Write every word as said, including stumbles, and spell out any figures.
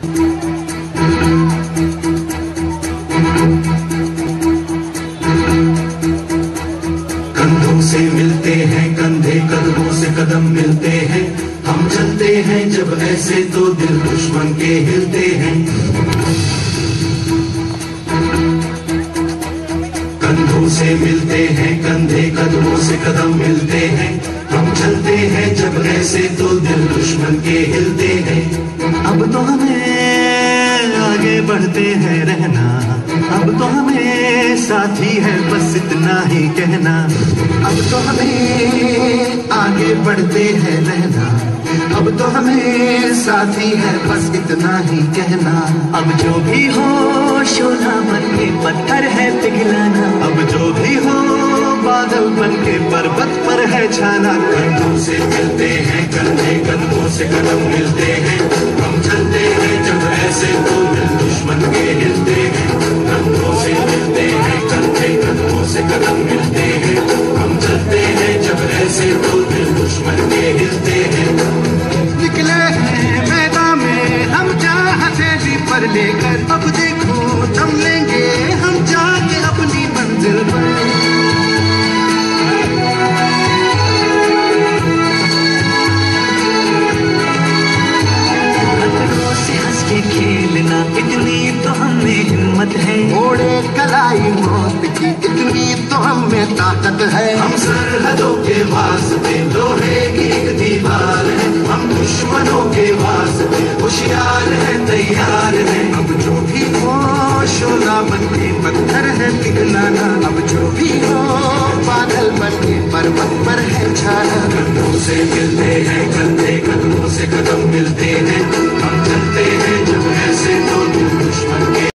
कंधों से मिलते हैं कंधे, कदमों से कदम मिलते हैं, हम चलते हैं जब ऐसे तो दिल दुश्मन के हिलते हैं। कंधों से मिलते हैं कंधे, कदमों से कदम मिलते हैं, हम चलते हैं जब ऐसे तो दिल दुश्मन के हिलते हैं। अब तो हमें आगे बढ़ते हैं रहना, अब तो हमें साथी है बस इतना ही कहना। अब तो हमें आगे बढ़ते हैं रहना, अब तो हमें साथी है बस इतना ही कहना। अब जो भी हो शोला बन के पत्थर है पिघलाना, अब जो भी हो बादल बन के पर्वत पर है छाना। कंधों से मिलते हैं कंधे, कदमों से कदम मिलते हैं, हम चलते हैं जब ऐसे तो दिल दुश्मन के हिलते हैं। कंधों से मिलते हैं कंधे, कदमों से कदम मिलते हैं, हम चलते हैं जब ऐसे तो दिल दुश्मन के हिलते हैं। निकले हैं मैदान में हम जहाँ हथेली पर लेकर, अब देखो दम लेंगे हम जाके अपनी मंजिल पर। खतरों से हंस के खेलना इतनी तो हमें हिम्मत है, घोड़े कलाई मौत की इतनी तो हमें ताकत है। हम सरहदों के वास्ते लोहे की एक दीवार है, हम दुश्मनों के वास्ते होशियार है तैयार है। अब जो भी हो शोला बन के पत्थर है पिघलाना, अब जो भी हो बादल बन के पर्वत पर है छाना। कंधों से मिलते हैं कंधे, कदमों से कदम मिलते हैं,